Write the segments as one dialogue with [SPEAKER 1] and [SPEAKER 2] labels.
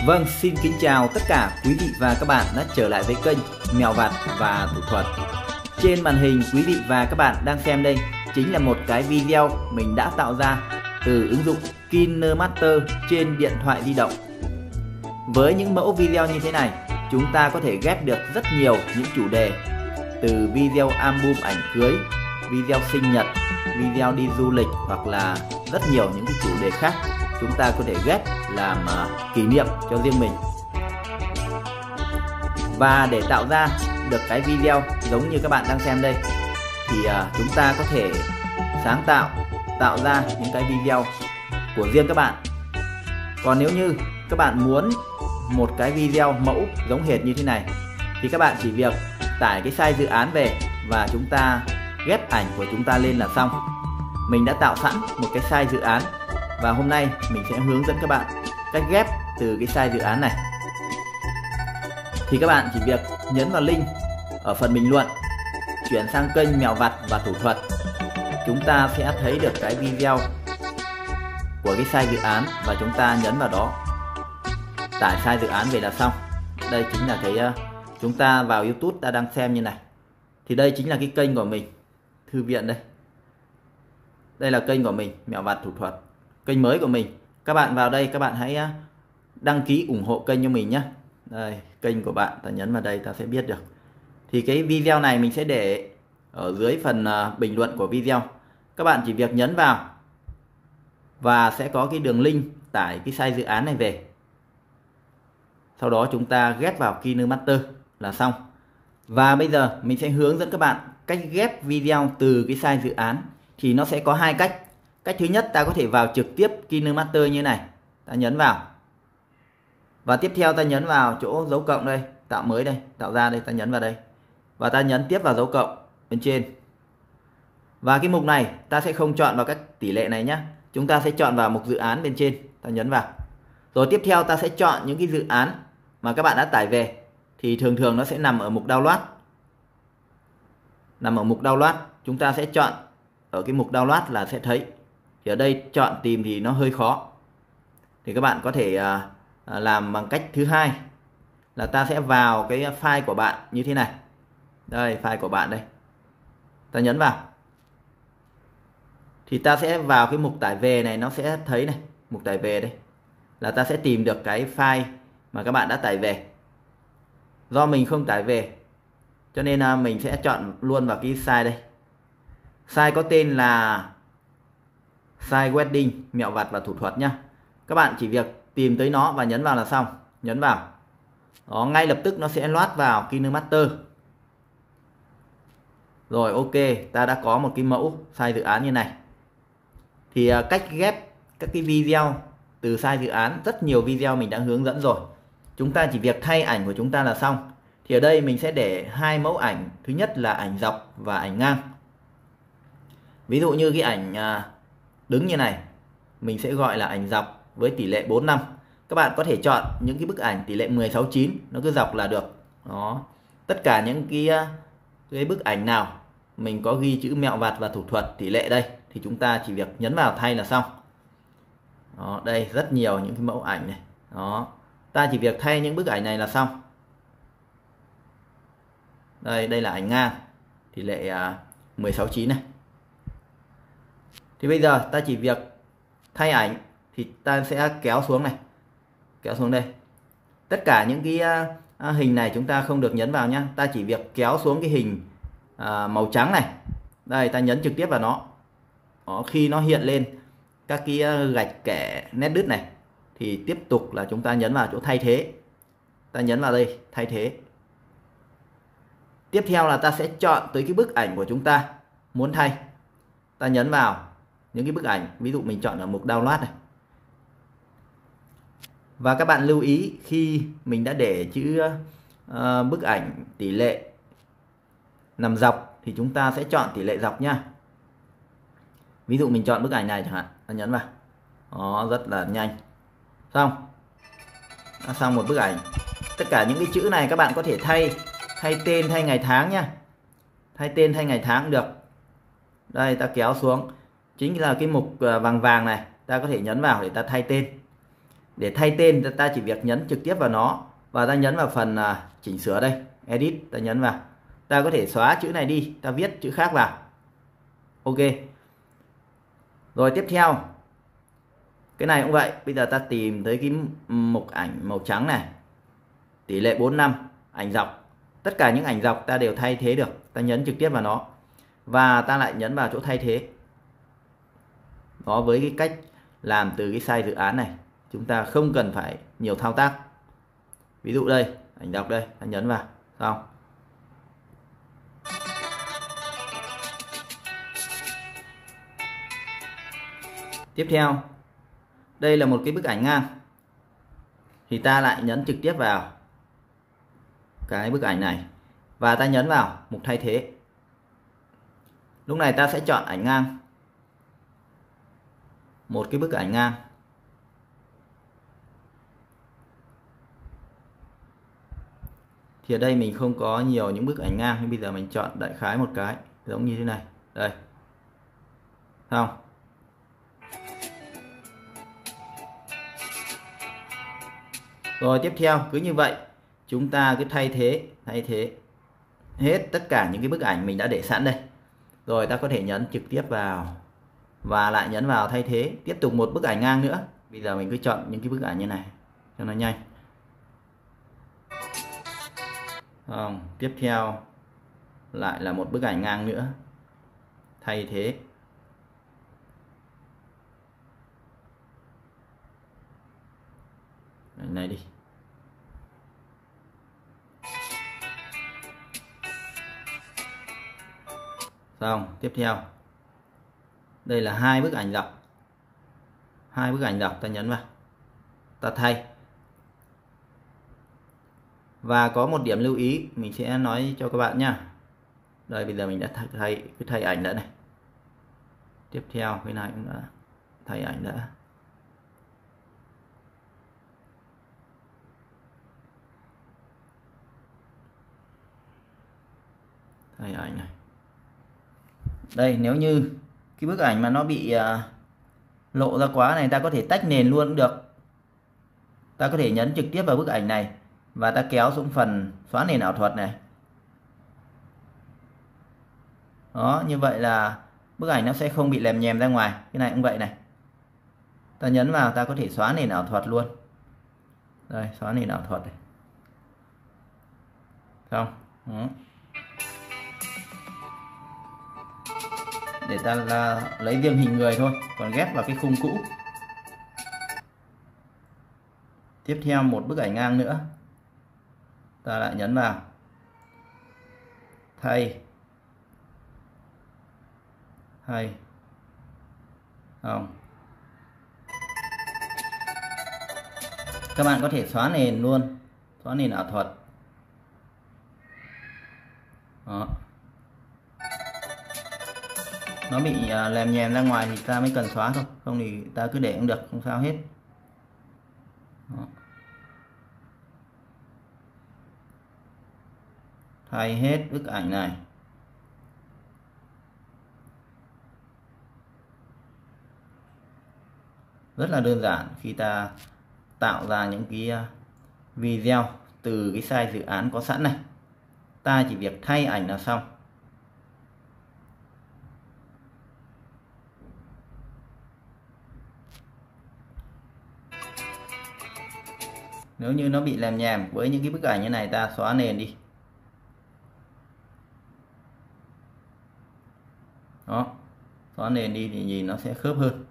[SPEAKER 1] Vâng, xin kính chào tất cả quý vị và các bạn đã trở lại với kênh Mèo Vặt và Thủ Thuật. Trên màn hình quý vị và các bạn đang xem đây chính là một cái video mình đã tạo ra từ ứng dụng KineMaster trên điện thoại di động. Với những mẫu video như thế này, chúng ta có thể ghép được rất nhiều những chủ đề, từ video album ảnh cưới, video sinh nhật, video đi du lịch hoặc là rất nhiều những cái chủ đề khác chúng ta có thể ghép làm kỷ niệm cho riêng mình. Và để tạo ra được cái video giống như các bạn đang xem đây thì chúng ta có thể sáng tạo ra những cái video của riêng các bạn. Còn nếu như các bạn muốn một cái video mẫu giống hệt như thế này thì các bạn chỉ việc tải cái file dự án về và chúng ta ghép ảnh của chúng ta lên là xong. Mình đã tạo sẵn một cái file dự án và hôm nay mình sẽ hướng dẫn các bạn cách ghép từ cái file dự án này. Thì các bạn chỉ việc nhấn vào link ở phần bình luận, chuyển sang kênh Mèo Vặt và Thủ Thuật. Chúng ta sẽ thấy được cái video của cái file dự án và chúng ta nhấn vào đó, tải file dự án về là xong. Đây chính là cái chúng ta vào YouTube ta đang xem như này. Thì đây chính là cái kênh của mình, thư viện đây. Đây là kênh của mình, Mèo Vặt Thủ Thuật, kênh mới của mình. Các bạn vào đây, các bạn hãy đăng ký ủng hộ kênh cho mình nhé. Đây, kênh của bạn, ta nhấn vào đây ta sẽ biết được. Thì cái video này mình sẽ để ở dưới phần bình luận của video. Các bạn chỉ việc nhấn vào và sẽ có cái đường link tải cái file dự án này về. Sau đó chúng ta ghép vào KineMaster là xong. Và bây giờ mình sẽ hướng dẫn các bạn cách ghép video từ cái file dự án. Thì nó sẽ có hai cách. Cách thứ nhất, ta có thể vào trực tiếp KineMaster như này, ta nhấn vào. Và tiếp theo ta nhấn vào chỗ dấu cộng đây, tạo mới đây, tạo ra đây, ta nhấn vào đây. Và ta nhấn tiếp vào dấu cộng bên trên. Và cái mục này ta sẽ không chọn vào các tỷ lệ này nhé. Chúng ta sẽ chọn vào mục dự án bên trên, ta nhấn vào. Rồi tiếp theo ta sẽ chọn những cái dự án mà các bạn đã tải về. Thì thường nó sẽ nằm ở mục download. Nằm ở mục download, chúng ta sẽ chọn ở cái mục download là sẽ thấy. Thì ở đây chọn tìm thì nó hơi khó. Thì các bạn có thể làm bằng cách thứ hai là ta sẽ vào cái file của bạn như thế này. Đây, file của bạn đây. Ta nhấn vào. Thì ta sẽ vào cái mục tải về này, nó sẽ thấy này, mục tải về đây. Là ta sẽ tìm được cái file mà các bạn đã tải về. Do mình không tải về cho nên mình sẽ chọn luôn vào cái size đây. Size có tên là size wedding Mèo Vặt và Thủ Thuật nhá. Các bạn chỉ việc tìm tới nó và nhấn vào là xong. Nhấn vào. Đó, ngay lập tức nó sẽ load vào KineMaster. Rồi ok, ta đã có một cái mẫu size dự án như này. Thì cách ghép các cái video từ size dự án, rất nhiều video mình đã hướng dẫn rồi. Chúng ta chỉ việc thay ảnh của chúng ta là xong. Thì ở đây mình sẽ để hai mẫu ảnh. Thứ nhất là ảnh dọc và ảnh ngang. Ví dụ như cái ảnh đứng như này, mình sẽ gọi là ảnh dọc với tỷ lệ 4:5. Các bạn có thể chọn những cái bức ảnh tỷ lệ 10:9, nó cứ dọc là được. Đó. Tất cả những cái bức ảnh nào mình có ghi chữ Mèo Vặt và Thủ Thuật tỷ lệ đây thì chúng ta chỉ việc nhấn vào thay là xong. Đó, đây rất nhiều những cái mẫu ảnh này. Đó. Ta chỉ việc thay những bức ảnh này là xong. Đây là ảnh ngang tỷ lệ 10:9 này. Thì bây giờ ta chỉ việc thay ảnh thì ta sẽ kéo xuống này. Kéo xuống đây. Tất cả những cái hình này chúng ta không được nhấn vào nhá. Ta chỉ việc kéo xuống cái hình màu trắng này. Đây, ta nhấn trực tiếp vào nó. Đó, khi nó hiện lên các cái gạch kẻ nét đứt này thì tiếp tục là chúng ta nhấn vào chỗ thay thế. Ta nhấn vào đây, thay thế. Tiếp theo là ta sẽ chọn tới cái bức ảnh của chúng ta muốn thay. Ta nhấn vào những cái bức ảnh, ví dụ mình chọn ở mục download này. Và các bạn lưu ý khi mình đã để chữ bức ảnh tỷ lệ nằm dọc thì chúng ta sẽ chọn tỷ lệ dọc nha. Ví dụ mình chọn bức ảnh này chẳng hạn, ta nhấn vào. Đó, rất là nhanh. Xong. Đã xong một bức ảnh. Tất cả những cái chữ này các bạn có thể thay tên, thay ngày tháng nha. Thay tên, thay ngày tháng được. Đây, ta kéo xuống. Chính là cái mục vàng vàng này, ta có thể nhấn vào để ta thay tên. Để thay tên ta chỉ việc nhấn trực tiếp vào nó và ta nhấn vào phần chỉnh sửa đây, edit, ta nhấn vào. Ta có thể xóa chữ này đi, ta viết chữ khác vào. Ok. Rồi tiếp theo, cái này cũng vậy. Bây giờ ta tìm tới cái mục ảnh màu trắng này, tỷ lệ 4:5, ảnh dọc. Tất cả những ảnh dọc ta đều thay thế được. Ta nhấn trực tiếp vào nó và ta lại nhấn vào chỗ thay thế. Đó, với cái cách làm từ cái size dự án này, chúng ta không cần phải nhiều thao tác. Ví dụ đây, ảnh dọc đây, ta nhấn vào, xong. Tiếp theo, đây là một cái bức ảnh ngang, thì ta lại nhấn trực tiếp vào cái bức ảnh này và ta nhấn vào mục thay thế. Lúc này ta sẽ chọn ảnh ngang, một cái bức ảnh ngang. Thì ở đây mình không có nhiều những bức ảnh ngang, nhưng bây giờ mình chọn đại khái một cái giống như thế này. Đây. Không? Rồi tiếp theo cứ như vậy, chúng ta cứ thay thế hết tất cả những cái bức ảnh mình đã để sẵn đây. Rồi ta có thể nhấn trực tiếp vào và lại nhấn vào thay thế, tiếp tục một bức ảnh ngang nữa. Bây giờ mình cứ chọn những cái bức ảnh như này cho nó nhanh. Tiếp theo lại là một bức ảnh ngang nữa, thay thế. Ảnh này đi. Xong, tiếp theo. Đây là hai bức ảnh dọc. Hai bức ảnh dọc ta nhấn vào. Ta thay. Và có một điểm lưu ý mình sẽ nói cho các bạn nha. Đây, bây giờ mình đã thay ảnh đã này. Tiếp theo cái này cũng đã thay ảnh đã. Thay ảnh này. Đây, nếu như cái bức ảnh mà nó bị lộ ra quá này, ta có thể tách nền luôn cũng được. Ta có thể nhấn trực tiếp vào bức ảnh này và ta kéo xuống phần xóa nền ảo thuật này. Đó, như vậy là bức ảnh nó sẽ không bị lèm nhèm ra ngoài. Cái này cũng vậy này. Ta nhấn vào, ta có thể xóa nền ảo thuật luôn. Đây, xóa nền ảo thuật này. Xong. Đó. Để ta lấy riêng hình người thôi, còn ghép vào cái khung cũ. Tiếp theo một bức ảnh ngang nữa, ta lại nhấn vào thay. Không. Các bạn có thể xóa nền luôn, xóa nền ảo thuật. Đó. Nó bị lèm nhèm ra ngoài thì ta mới cần xóa thôi, không thì ta cứ để cũng được, không sao hết. Đó. Thay hết bức ảnh này. Rất là đơn giản khi ta tạo ra những cái video từ cái size dự án có sẵn này. Ta chỉ việc thay ảnh là xong. Nếu như nó bị lèm nhèm với những cái bức ảnh như này, ta xóa nền đi. Đó, xóa nền đi thì nhìn nó sẽ khớp hơn.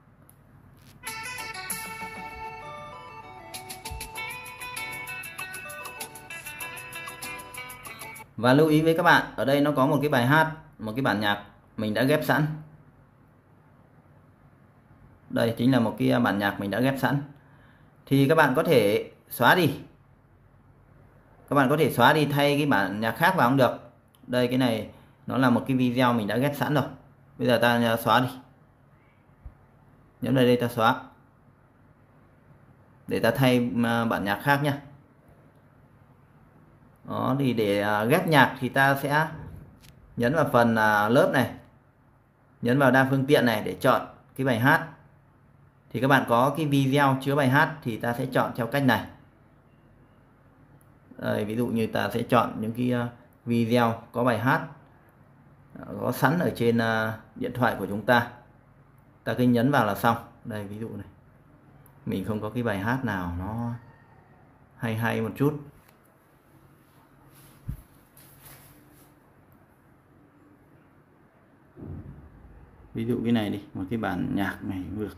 [SPEAKER 1] Và lưu ý với các bạn, ở đây nó có một cái bài hát, một cái bản nhạc mình đã ghép sẵn. Đây chính là một cái bản nhạc mình đã ghép sẵn. Thì các bạn có thể xóa đi. Các bạn có thể xóa đi, thay cái bản nhạc khác vào cũng được. Đây, cái này nó là một cái video mình đã ghép sẵn rồi. Bây giờ ta xóa đi. Nhấn vào đây ta xóa. Để ta thay bản nhạc khác nhé. Đó, thì để ghép nhạc thì ta sẽ nhấn vào phần lớp này, nhấn vào đa phương tiện này để chọn cái bài hát. Thì các bạn có cái video chứa bài hát thì ta sẽ chọn theo cách này. Đây, ví dụ như ta sẽ chọn những cái video có bài hát có sẵn ở trên điện thoại của chúng ta. Ta cứ nhấn vào là xong. Đây, ví dụ này, mình không có cái bài hát nào nó hay một chút. Ví dụ cái này đi, một cái bản nhạc này cũng được.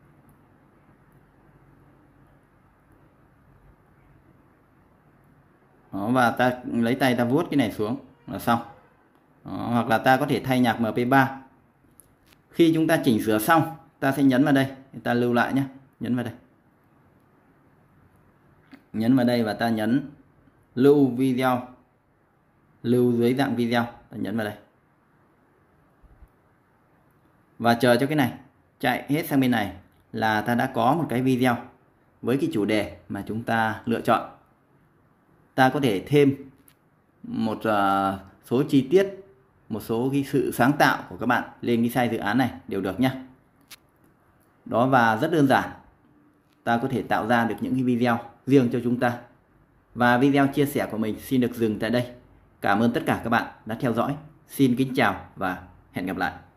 [SPEAKER 1] Đó, và ta lấy tay ta vuốt cái này xuống là xong. Đó, hoặc là ta có thể thay nhạc MP3. Khi chúng ta chỉnh sửa xong, ta sẽ nhấn vào đây, ta lưu lại nhé, nhấn vào đây. Nhấn vào đây và ta nhấn lưu video, lưu dưới dạng video, ta nhấn vào đây. Và chờ cho cái này chạy hết sang bên này là ta đã có một cái video với cái chủ đề mà chúng ta lựa chọn. Ta có thể thêm một số chi tiết, một số cái sự sáng tạo của các bạn lên cái size dự án này đều được nhé. Đó, và rất đơn giản, ta có thể tạo ra được những cái video riêng cho chúng ta. Và video chia sẻ của mình xin được dừng tại đây. Cảm ơn tất cả các bạn đã theo dõi. Xin kính chào và hẹn gặp lại.